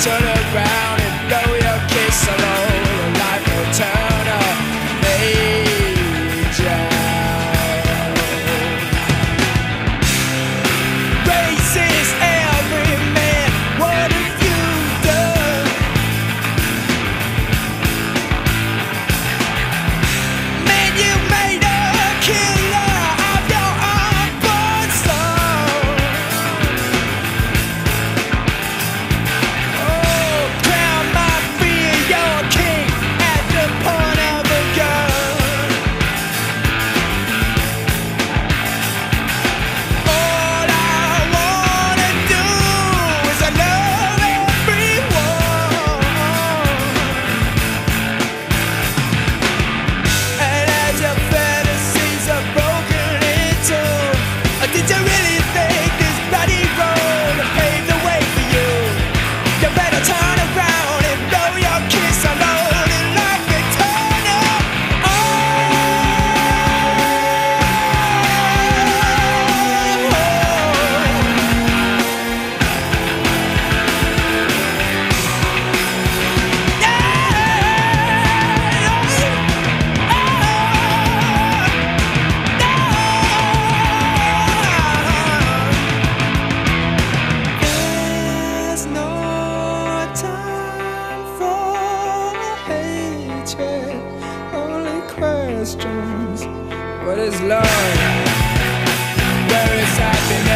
turn around and blow your kiss alone. Life will turn a page out. Racist every man, what have you done? Man, you made a killer of your unborn son. Oh, crown might be your king at the point of a gun. All I wanna do is I love everyone. And as your fantasies are broken into, did you really think this bloody road paved the way for you? You better turn around and blow your kiss alone and life will turn up. There's no time for hatred, only questions. What is love? Where is happiness?